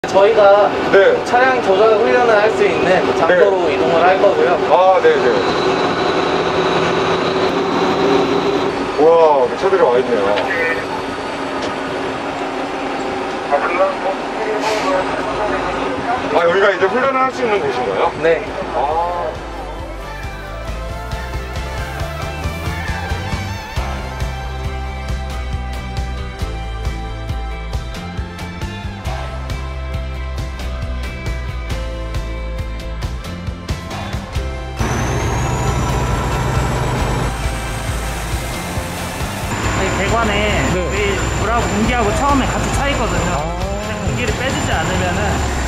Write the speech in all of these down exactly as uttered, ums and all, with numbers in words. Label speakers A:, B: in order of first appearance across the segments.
A: 저희가
B: 네.
A: 차량 조절 훈련을 할 수 있는 장소로 네. 이동을 할 거고요.
B: 아, 네네. 우와, 차들이 와 있네요. 아, 여기가 이제 훈련을 할 수 있는 곳인가요?
A: 네.
B: 아.
C: 배관에
A: 네.
C: 우리 물하고 공기하고 처음에 같이 차 있거든요.
A: 아.
C: 근데 공기를 빼주지 않으면은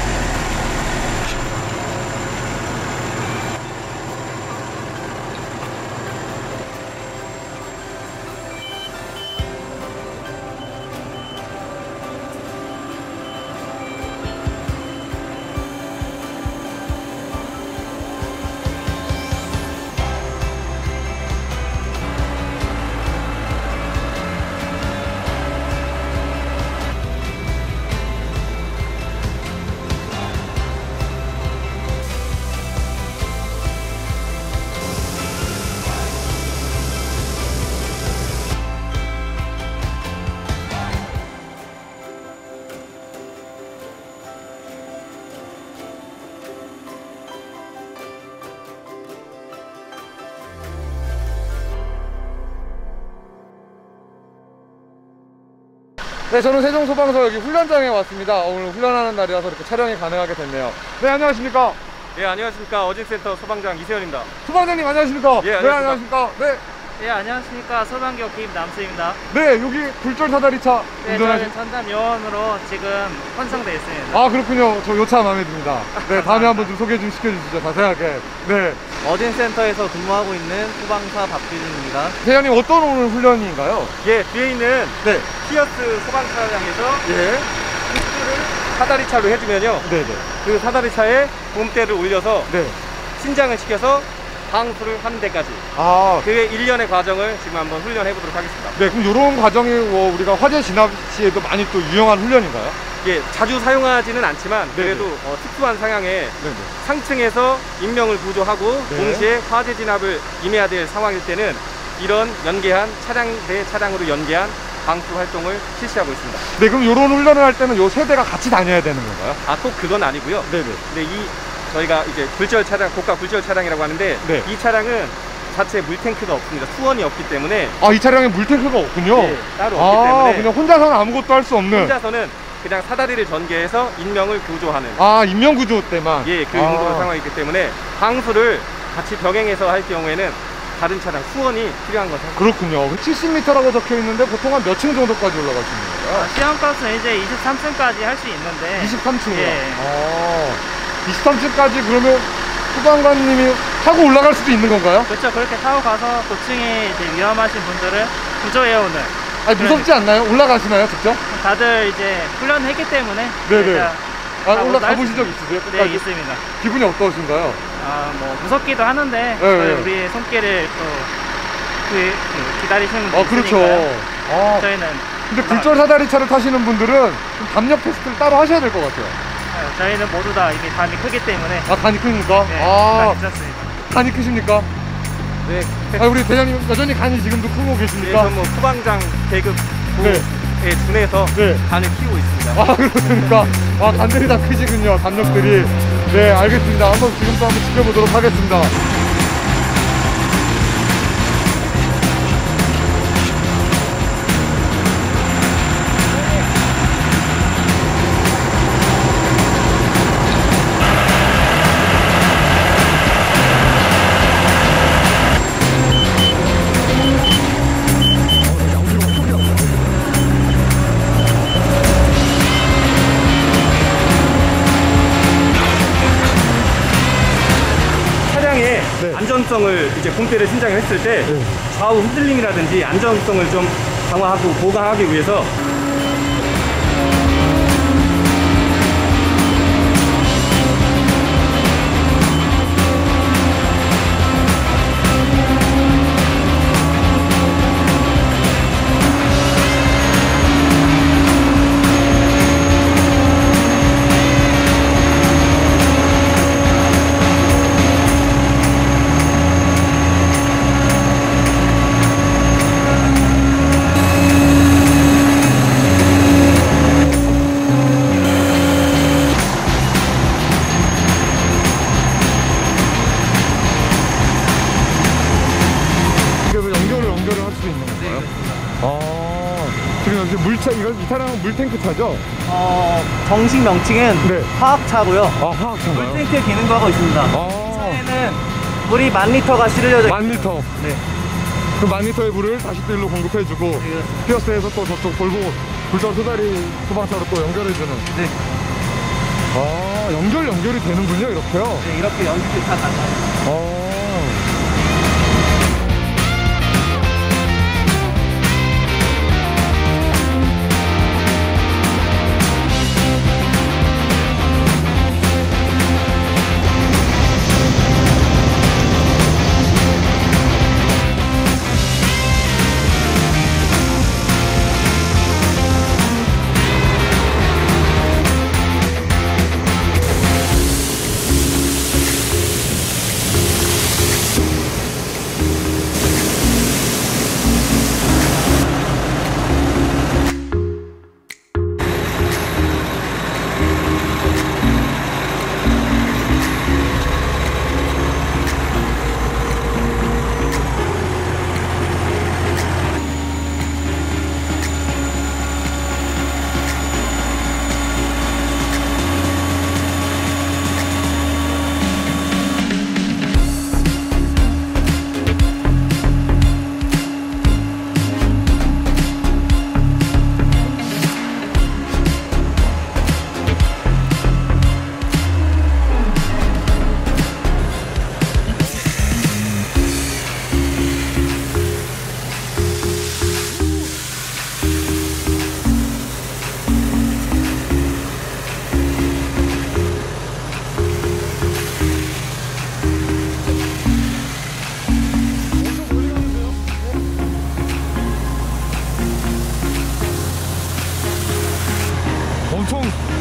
B: 네, 저는 세종소방서 여기 훈련장에 왔습니다. 오늘 훈련하는 날이라서 이렇게 촬영이 가능하게 됐네요. 네, 안녕하십니까?
D: 예, 안녕하십니까. 어진센터 소방장 이세현입니다.
B: 소방장님 안녕하십니까?
D: 예,
B: 네,
D: 안녕하십니까.
B: 안녕하십니까? 네.
C: 예, 안녕하십니까. 소방교 김남수입니다.
B: 네, 여기 굴절 사다리차
C: 네,
B: 운전하시...
C: 저는 전담 요원으로 지금 혼성되어 있습니다.
B: 아, 그렇군요. 저 요 차 마음에 듭니다. 네, 다음에 한번 좀 소개 좀 시켜주시죠. 자세하게. 네.
A: 어진센터에서 근무하고 있는 소방사 박규진입니다.
B: 대장님 어떤 오늘 훈련인가요?
D: 예, 뒤에 있는
B: 네.
D: 티어스 소방차량에서
B: 예.
D: 입수를 사다리차로 해주면요.
B: 네네.
D: 그 사다리차에 봄대를 올려서
B: 네.
D: 신장을 시켜서 방수를 하는 데까지.
B: 아.
D: 그의 일련의 과정을 지금 한번 훈련해 보도록 하겠습니다.
B: 네, 그럼 이런 과정이 뭐 우리가 화재 진압 시에도 많이 또 유용한 훈련인가요?
D: 예, 자주 사용하지는 않지만
B: 네네.
D: 그래도 어, 특수한 상황에
B: 네네.
D: 상층에서 인명을 구조하고
B: 네.
D: 동시에 화재 진압을 임해야 될 상황일 때는 이런 연계한 차량 대 차량으로 연계한 방수 활동을 실시하고 있습니다.
B: 네, 그럼 이런 훈련을 할 때는 요 세 대가 같이 다녀야 되는 건가요?
D: 아, 꼭 그건 아니고요.
B: 네네.
D: 근데 이 저희가 이제 굴절 차량, 고가 굴절 차량이라고 하는데
B: 네.
D: 이 차량은 자체 물탱크가 없습니다. 수원이 없기 때문에
B: 아, 이 차량에 물탱크가 없군요.
D: 예, 따로
B: 아,
D: 없기 때문에
B: 그냥 혼자서는 아무것도 할 수 없는.
D: 혼자서는 그냥 사다리를 전개해서 인명을 구조하는
B: 아, 인명구조 때만.
D: 예, 그
B: 아.
D: 용도 상황이기 때문에 방수를 같이 병행해서 할 경우에는 다른 차량 수원이 필요한 거죠.
B: 그렇군요. 칠십 미터라고 적혀 있는데 보통 한 몇 층 정도까지 올라갈 수 있는 거예요?
C: 아, 시험값은 이제 이십삼 층까지 할 수 있는데
B: 이십삼 층이요?
C: 예.
B: 아, 이십삼 층까지 그러면 소방관님이 타고 올라갈 수도 있는 건가요?
C: 그렇죠. 그렇게 타고 가서 고층에 이제 위험하신 분들을 구조해오는.
B: 아니, 무섭지 않나요? 올라가시나요, 직접?
C: 다들 이제 훈련했기 때문에.
B: 네네.
C: 진짜
B: 아,
C: 다
B: 올라가
C: 할
B: 보신
C: 수
B: 적 있으세요?
C: 네,
B: 끝까지?
C: 있습니다.
B: 기분이 어떠신가요?
C: 아, 뭐 무섭기도 하는데
B: 네, 네.
C: 우리 손길을 또 그, 그 기다리시는 분이
B: 아, 그렇죠.
C: 있으니까요.
B: 아,
C: 저희는
B: 근데 굴절 사다리차를 타시는 분들은 좀 담력 테스트를 따로 하셔야 될 것 같아요.
C: 어, 저희는 모두 다 이게 담이 크기 때문에
B: 아, 간이 크십니까?
C: 네,
B: 아,
C: 다 괜찮습니다.
B: 간이 크십니까?
D: 네,
B: 아, 우리 대장님 여전히 간이 지금도 크고
D: 그래서
B: 계십니까?
D: 뭐 소방장 계급에
B: 네.
D: 준해서
B: 네.
D: 간을 키우고 있습니다.
B: 아, 그렇습니까? 아, 간들이 다 크시군요, 담력들이. 네, 알겠습니다. 한번 지금도 한번 지켜보도록 하겠습니다. 네.
D: 안전성을 이제 봄대를 신장을 했을 때
B: 네.
D: 좌우 흔들림이라든지 안전성을 좀 강화하고 보강하기 위해서
B: 이건 이 차량은 물탱크 차죠?
C: 어, 정식 명칭은
B: 네.
C: 화학차고요.
B: 아, 화학차인가요?
C: 물탱크 기능도 하고 있습니다.
B: 아,
C: 차에는 물이 만 리터가 실려져
B: 만 리터.
C: 네.
B: 그 만 리터의 물을 다시 또 일로 공급해주고
C: 네.
B: 피어스에서 또 저쪽 돌고 불던 소다리 소방차로 또 연결해주는.
C: 네.
B: 아, 연결 연결이 되는군요, 이렇게요.
C: 네, 이렇게 연식이 다 달라요.
B: 아. 엄청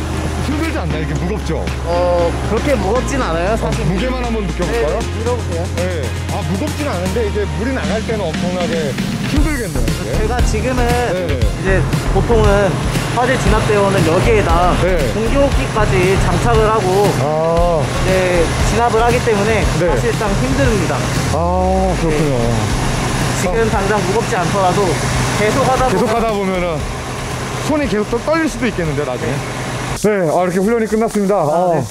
B: 힘들지 않나요? 이게 무겁죠?
A: 어, 그렇게 무겁진 않아요, 사실.
B: 아, 무게만 한번 느껴볼까요?
A: 네, 밀어보세요.
B: 네. 아, 무겁진 않은데 이제 물이 나갈 때는 엄청나게 힘들겠네요, 이게.
A: 제가 지금은
B: 네.
A: 이제 보통은 화재 진압대원은 여기에다
B: 네.
A: 공기호흡기까지 장착을 하고
B: 아,
A: 이제 진압을 하기 때문에
B: 네.
A: 사실상 힘듭니다.
B: 아, 그렇군요.
A: 지금 당장 무겁지 않더라도 계속 하다
B: 계속
A: 보면
B: 하다 보면은 손이 계속 또 떨릴 수도 있겠는데, 나중에. 네, 아, 이렇게 훈련이 끝났습니다. 아,
A: 네.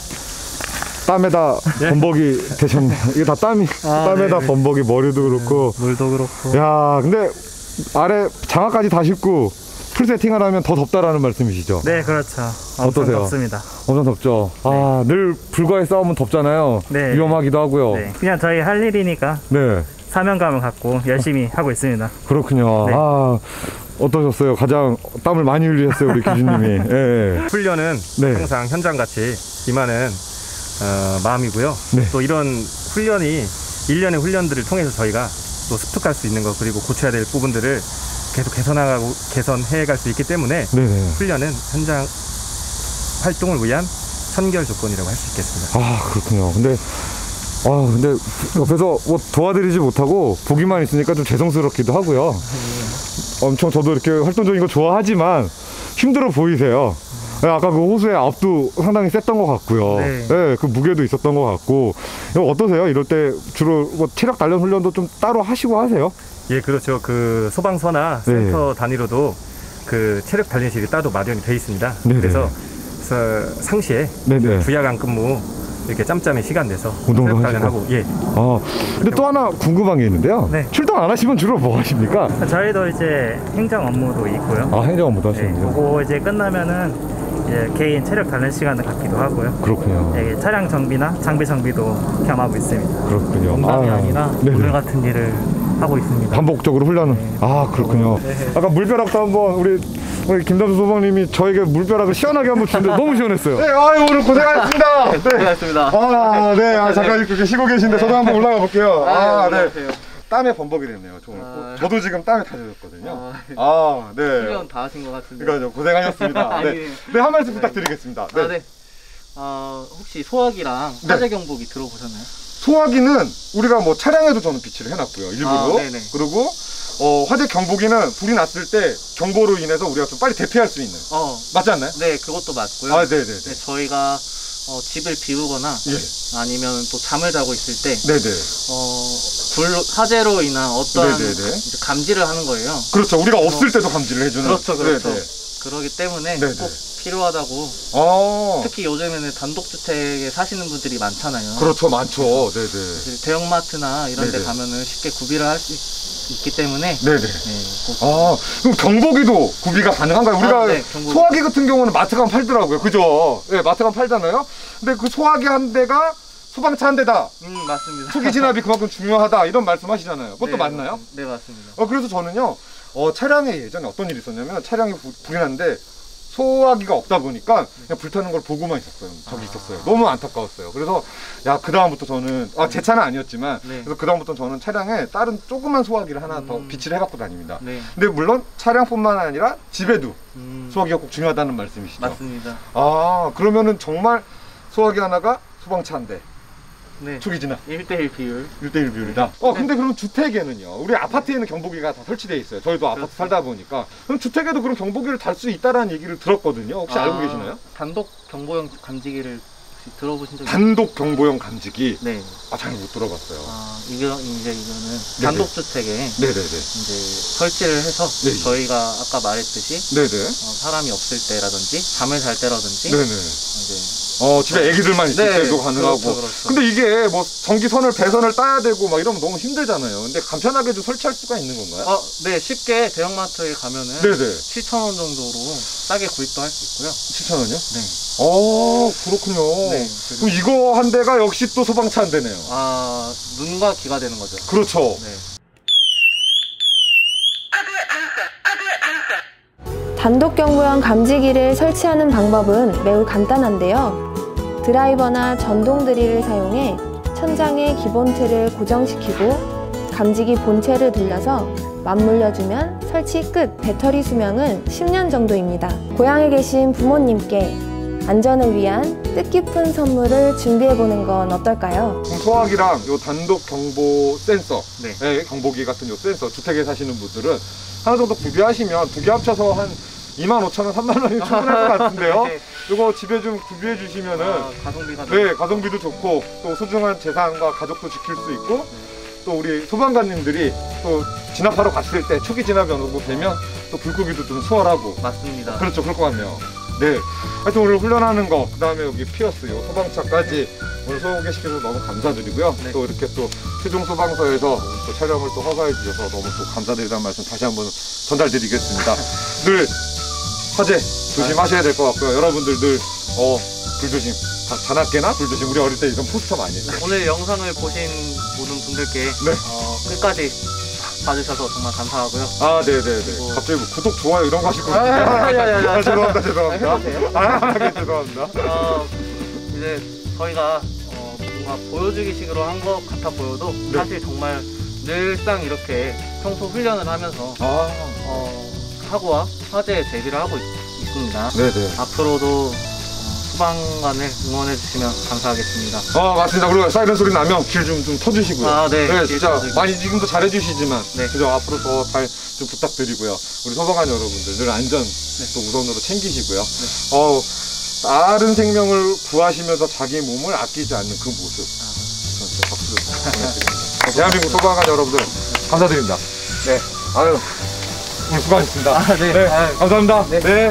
B: 땀에다 범벅이 되셨네요. 이게 다 땀이,
A: 아,
B: 땀에다
A: 네.
B: 범벅이 머리도 그렇고.
C: 물도 그렇고.
B: 야, 근데 아래 장화까지 다 신고 풀 세팅을 하면 더 덥다라는 말씀이시죠?
C: 네, 그렇죠. 엄청
B: 어떠세요?
C: 덥습니다.
B: 엄청 덥죠? 아, 늘 불과의 싸움은 덥잖아요.
C: 네.
B: 위험하기도 하고요.
C: 네. 그냥 저희 할 일이니까
B: 네,
C: 사명감을 갖고 열심히 하고 있습니다.
B: 그렇군요.
C: 네.
B: 아, 어떠셨어요? 가장 땀을 많이 흘리셨어요, 우리 교수님이. 예, 예.
D: 훈련은
B: 네.
D: 항상 현장같이 임하는 어, 마음이고요.
B: 네.
D: 또 이런 훈련이 일련의 훈련들을 통해서 저희가 또 습득할 수 있는 것, 그리고 고쳐야 될 부분들을 계속 개선하고 개선해 갈 수 있기 때문에
B: 네네.
D: 훈련은 현장 활동을 위한 선결 조건이라고 할 수 있겠습니다.
B: 아, 그렇군요. 근데 아, 근데 옆에서 뭐 도와드리지 못하고 보기만 있으니까 좀 죄송스럽기도 하고요. 엄청 저도 이렇게 활동적인 거 좋아하지만 힘들어 보이세요. 네, 아까 그 호수의 앞도 상당히 셌던 것 같고요.
C: 네.
B: 네, 그 무게도 있었던 것 같고. 이거 어떠세요? 이럴 때 주로 뭐 체력 단련 훈련도 좀 따로 하시고 하세요?
D: 예, 그렇죠. 그 소방서나
B: 네.
D: 센터 단위로도 그 체력 단련실이 따로 마련이 되어 있습니다.
B: 네네.
D: 그래서 서- 상시에
B: 네네.
D: 주야간 근무 이렇게 짬짬이 시간 내서
B: 운동도
D: 체력
B: 하시고.
D: 단련하고, 예.
B: 아, 근데 또 하나 궁금한 게 있는데요.
C: 네.
B: 출동 안 하시면 주로 뭐 하십니까?
C: 저희도 이제 행정 업무도 있고요.
B: 아, 행정업무도
C: 네,
B: 하시는군요.
C: 그거 이제 끝나면은 이제 개인 체력 단련 시간을 갖기도 하고요.
B: 그렇군요.
C: 네, 차량 정비나 장비 정비도 겸하고 있습니다.
B: 그렇군요.
C: 농담이 아, 니라
B: 네네.
C: 오늘 같은 일을 하고 있습니다.
B: 반복적으로 훈련은. 아, 그렇군요. 아까 물벼락도 한번 우리, 우리 김담수 소방님이 저에게 물벼락을 시원하게 한번 주는데 너무 시원했어요. 네, 아유, 오늘 고생하셨습니다. 네.
A: 고생하셨습니다.
B: 아, 네. 아, 잠깐 그렇게 쉬고 계신데 저도 한번 올라가 볼게요. 아, 네.
A: 안녕하세요.
B: 땀에 범벅이 됐네요. 저 오늘.
A: 아.
B: 저도 지금 땀에 다 젖었거든요.
A: 아,
B: 아, 네.
A: 훈련 다 하신 것 같은데.
B: 그러니까 고생하셨습니다. 네.
A: 아니.
B: 네, 한 말씀 부탁드리겠습니다.
A: 아, 네. 어, 혹시 소화기랑
B: 네.
A: 화재 경보기 들어보셨나요?
B: 소화기는 우리가 뭐 차량에도 저는 비치를 해놨고요. 일부러.
A: 아, 네네.
B: 그리고 어, 화재 경보기는 불이 났을 때 경보로 인해서 우리가 좀 빨리 대피할 수 있는.
A: 어,
B: 맞지 않나요?
A: 네, 그것도 맞고요.
B: 아, 네네네.
A: 네, 저희가 어, 집을 비우거나
B: 예.
A: 아니면 또 잠을 자고 있을 때
B: 네네.
A: 어, 불 화재로 인한 어떠한
B: 네네네.
A: 이제 감지를 하는 거예요.
B: 그렇죠. 우리가 없을 때도 감지를 해주는.
A: 그렇죠, 그렇죠.
B: 네네.
A: 그러기 때문에
B: 네네.
A: 꼭 필요하다고.
B: 아,
A: 특히 요즘에는 단독주택에 사시는 분들이 많잖아요.
B: 그렇죠, 많죠. 네네.
A: 사실 대형마트나 이런 데
B: 네네.
A: 가면은 쉽게 구비를 할 수 있기 때문에
B: 네네.
A: 네, 꼭.
B: 아, 그럼 경보기도 구비가 가능한가요? 우리가
A: 아, 네, 경보기.
B: 소화기 같은 경우는 마트 가면 팔더라고요. 그죠? 네, 마트 가면 팔잖아요. 근데 그 소화기 한 대가 소방차 한 대다.
A: 음, 맞습니다.
B: 초기 진압이 그만큼 중요하다. 이런 말씀 하시잖아요. 그것도
A: 네,
B: 맞나요?
A: 네, 맞습니다.
B: 어, 그래서 저는요, 어, 차량에 예전에 어떤 일이 있었냐면, 차량이 부- 불이 났는데, 소화기가 없다 보니까, 그냥 불타는 걸 보고만 있었어요. 저기
A: 아.
B: 있었어요. 너무 안타까웠어요. 그래서, 야, 그다음부터 저는, 아, 제 차는 아니었지만,
A: 네.
B: 그래서 그다음부터 저는 차량에 다른 조그만 소화기를 하나 더
A: 음.
B: 비치를 해갖고 다닙니다.
A: 네.
B: 근데 물론, 차량뿐만 아니라, 집에도
A: 음,
B: 소화기가 꼭 중요하다는 말씀이시죠?
A: 맞습니다.
B: 아, 그러면은 정말 소화기 하나가 소방차 한 대,
A: 네.
B: 초기 진압.
A: 일 대 일 비율.
B: 일 대 일 비율이다. 어, 근데 그럼 주택에는요? 우리 아파트에는 경보기가 다 설치되어 있어요. 저희도 아파트
A: 그렇죠.
B: 살다 보니까. 그럼 주택에도 그런 경보기를 달 수 있다라는 얘기를 들었거든요. 혹시
A: 아,
B: 알고 계시나요?
A: 단독 경보용 감지기를 혹시 들어보신 적이
B: 단독 경보용 감지기.
A: 네.
B: 아, 잘 못 들어봤어요.
A: 아, 이거 이제 이거는
B: 네네.
A: 단독주택에
B: 네네네.
A: 이제 설치를 해서
B: 네.
A: 저희가 아까 말했듯이
B: 네네.
A: 어, 사람이 없을 때라든지 잠을 잘 때라든지
B: 네네.
A: 이제
B: 어, 집에 애기들만 있을
A: 네,
B: 때도 가능하고.
A: 그렇죠, 그렇죠.
B: 근데 이게 뭐 전기선을, 배선을 따야 되고 막 이러면 너무 힘들잖아요. 근데 간편하게도 설치할 수가 있는 건가요?
A: 어, 네, 쉽게 대형마트에 가면은
B: 네네.
A: 칠천 원 정도로 싸게 구입도 할 수 있고요.
B: 칠천 원이요?
A: 네.
B: 어, 그렇군요.
A: 네.
B: 그럼 이거 한 대가 역시 또 소방차 한 대네요.
A: 아, 눈과 귀가 되는 거죠.
B: 그렇죠.
A: 네.
E: 단독 경보용 감지기를 설치하는 방법은 매우 간단한데요. 드라이버나 전동 드릴을 사용해 천장의 기본 틀을 고정시키고 감지기 본체를 돌려서 맞물려주면 설치 끝. 배터리 수명은 십 년 정도입니다. 고향에 계신 부모님께 안전을 위한 뜻깊은 선물을 준비해보는 건 어떨까요?
B: 그럼 소화기랑 요 단독 경보 센서,
A: 네.
B: 네, 경보기 같은 요 센서, 주택에 사시는 분들은 하나 정도 구비하시면 두 개 합쳐서 한 이만 오천 원, 삼만 원이 충분할 것 같은데요.
A: 네.
B: 이거 집에 좀 구비해 주시면은
A: 아, 가성비가
B: 네, 가성비도 좋고 또 소중한 재산과 가족도 지킬 수 있고 또 우리 소방관님들이 또 진압하러 갔을 때 초기 진압이 어느 정도 되면 또 불고기도 좀 수월하고
A: 맞습니다.
B: 그렇죠, 그럴 것 같네요. 네, 하여튼 오늘 훈련하는 거, 그 다음에 여기 피어스, 요 소방차까지 오늘 소개시켜서 너무 감사드리고요.
A: 네.
B: 또 이렇게 또 세종소방서에서 또 촬영을 또 허가해 주셔서 너무 또 감사드리다는 말씀 다시 한번 전달드리겠습니다. 늘 화재 조심하셔야 될 것 같고요. 여러분들 늘 어, 불조심, 자- 자나깨나 불조심. 우리 어릴 때 이런 포스터 많이 했어요.
A: 오늘 영상을 보신 모든 분들께
B: 네.
A: 어, 끝까지 봐주셔서 정말 감사하고요.
B: 아, 네네네.
A: 그리고-
B: 갑자기 뭐 구독, 좋아요 이런 거 하실 거예요.
A: 아, 아, 아, 아, 아, 아.
B: 아, 죄송합니다, 죄송합니다.
A: 아, 해도 돼요?
B: 아, 네, 죄송합니다.
A: 어, 이제 저희가 어, 뭔가 보여주기식으로 한 것 같아 보여도
B: 네.
A: 사실 정말 늘상 이렇게 평소 훈련을 하면서
B: 아,
A: 어, 사고와 화재에 대비를 하고 있, 있습니다.
B: 네네.
A: 앞으로도 어, 소방관을 응원해 주시면 감사하겠습니다.
B: 아, 맞습니다. 그리고 사이렌 소리 나면 길 좀 좀 터주시고요.
A: 아, 네. 길
B: 진짜
A: 터주고.
B: 많이 지금도 잘해주시지만,
A: 네.
B: 그죠? 앞으로 더 잘 좀 부탁드리고요. 우리 소방관 여러분들 늘 안전 또 우선으로 챙기시고요. 어, 다른 생명을 구하시면서 자기 몸을 아끼지 않는 그 모습. 저는 진짜 박수를 보내드립니다. 대한민국 소방관 여러분들 감사드립니다. 네. 아유, 오늘 수고하셨습니다.
A: 아, 네. 아유.
B: 감사합니다.
A: 네.
B: 네.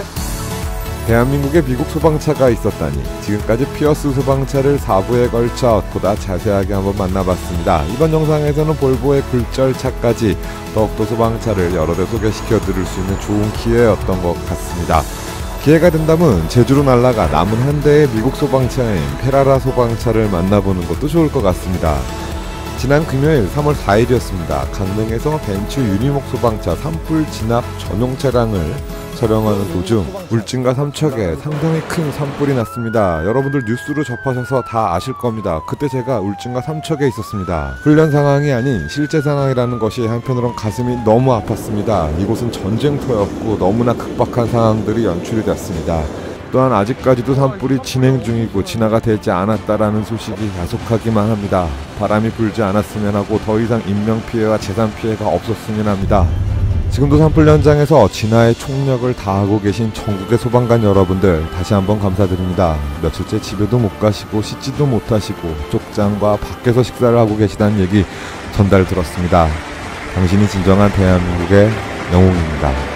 F: 대한민국에 미국 소방차가 있었다니. 지금까지 피어스 소방차를 사 부에 걸쳐 보다 자세하게 한번 만나봤습니다. 이번 영상에서는 볼보의 굴절차까지 더욱더 소방차를 여러 대 소개시켜 드릴 수 있는 좋은 기회였던 것 같습니다. 기회가 된다면 제주로 날아가 남은 한 대의 미국 소방차인 페라라 소방차를 만나보는 것도 좋을 것 같습니다. 지난 금요일 삼월 사일이었습니다. 강릉에서 벤츠 유니목 소방차 산불 진압 전용 차량을 촬영하는 도중 울진과 삼척에 상당히 큰 산불이 났습니다. 여러분들 뉴스로 접하셔서 다 아실 겁니다. 그때 제가 울진과 삼척에 있었습니다. 훈련 상황이 아닌 실제 상황이라는 것이 한편으론 가슴이 너무 아팠습니다. 이곳은 전쟁터였고 너무나 급박한 상황들이 연출이 됐습니다. 또한 아직까지도 산불이 진행 중이고 진화가 되지 않았다라는 소식이 야속하기만 합니다. 바람이 불지 않았으면 하고 더 이상 인명피해와 재산피해가 없었으면 합니다. 지금도 산불 현장에서 진화의 총력을 다하고 계신 전국의 소방관 여러분들 다시 한번 감사드립니다. 며칠째 집에도 못 가시고 씻지도 못하시고 쪽장과 밖에서 식사를 하고 계시다는 얘기 전달 들었습니다. 당신이 진정한 대한민국의 영웅입니다.